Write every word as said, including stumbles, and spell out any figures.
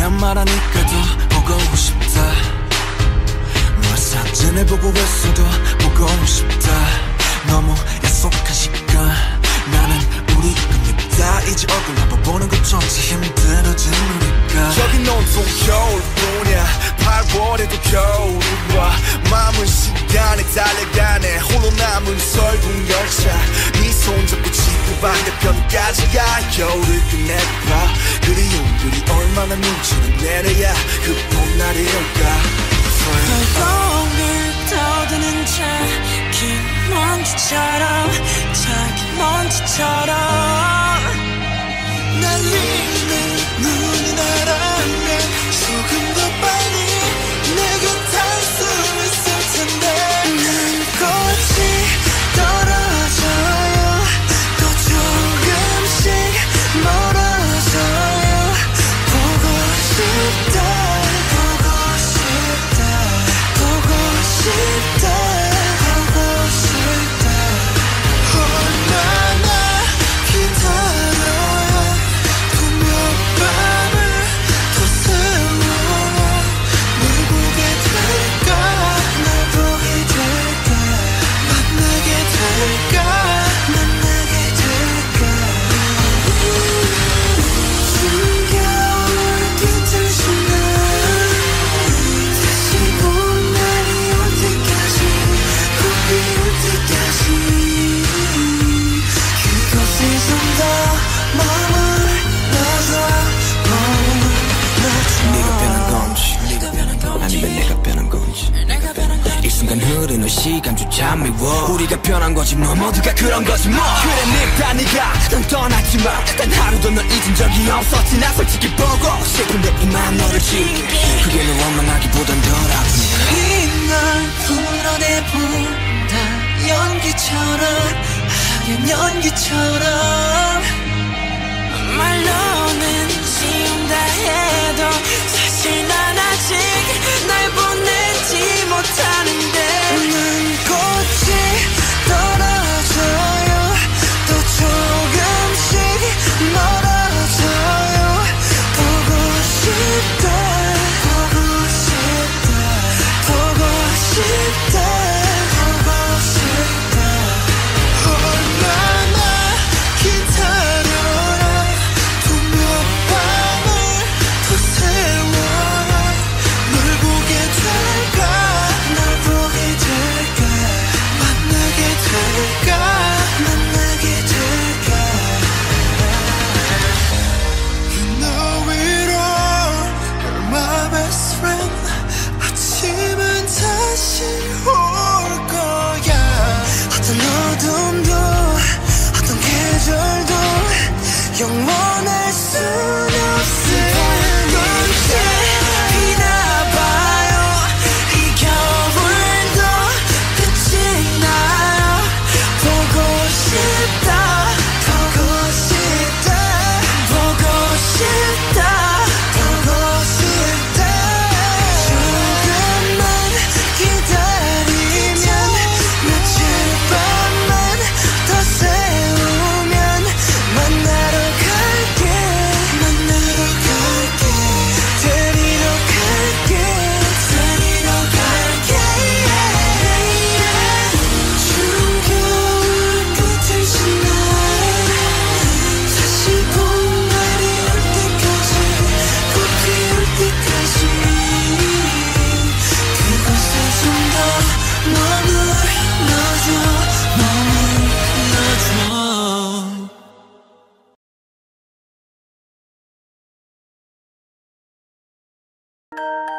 그렇게 말하니까 더 보고 싶다. 널 사진을 보고 있어도 보고 싶다. 너무 약속한 시간 나는 우리 겁니다. 이제 얼굴 한번 보는 것조차 힘들어진 우리가. 여긴 온통 겨울뿐이야. 팔월에도 겨울이 와. 마음은 시간에 달려가네. 홀로 남은 설국 열차. 네 손잡고 지구 반대편까지 가. 겨울을 끝내봐. 그리움들이 얼마나 눈치를 내려야 그 봄날이 올까. 널 떠드는 작은 먼지처럼 작은 먼지처럼 날리는 눈이 나라면 조금 더 빨리 내 곁에 할 수 있을 텐데. 난 꽃이 떨어져요. 또 조금씩 멀어져요. 보고 싶다 보고 싶다 보고 싶다 보고 싶다. 얼마나 기다려야 또 몇 밤을 더 세워야 널 보게 될까. 날 보게 될까. 만나게 될까. 만나게 될까. 숨겨올 빛을 날 다시 봄날이 올 때까지 꼭 피울 때까지 그곳에 좀 더 머물러줘 머물러줘. 네가 변한 건지 네가 변한 건지 아니면 내가 변한 건지. 내가 변한 건지 이 순간 흐르는 시간조차 미워. 우리가 변한 거지 뭐 모두가 그런 거지 뭐. 그래 늙다 네가 난 떠났지만 단 하루도 널 잊은 적이 없었지. 나 솔직히 보고 싶은데 이만 너를 지울게. 그게 널 원망하기보단 덜 아프니까. 이날 풀어내본다. 연기처럼 하얀 연기처럼 말로는 지운다 해도 사실 난 아직 날 보내지 못하는데. 난 꽃이 떨어져요. 또 조금씩 멀어져요. 보고 싶다 보고 싶다 보고 싶다 보고 싶다. 얼마나 기다려야 또 몇 밤을 더 세워야 널 보게 될까. 널 보게 될까. 만나게 될까. 만나게 될까. You know it all. You're my best friend. 아침은 다시 올 거야. 어떤 어둠도 어떤 계절도 영원할 순 없을 건지. 비나 봐요. 이 겨울도 끝이 나요. 보고 싶다 보고 싶다 보고 싶다 보고 싶다. 조금만 기다리면 며칠 밤만 더 세우면 만나러 갈게 만나러 갈게 데리러 갈게 데리러 갈게. 추운 겨울 끝을 지나 다시 봄날이 올 때까지 꼭 피울 때까지 그곳에 좀 더 머물러줘 머물러줘.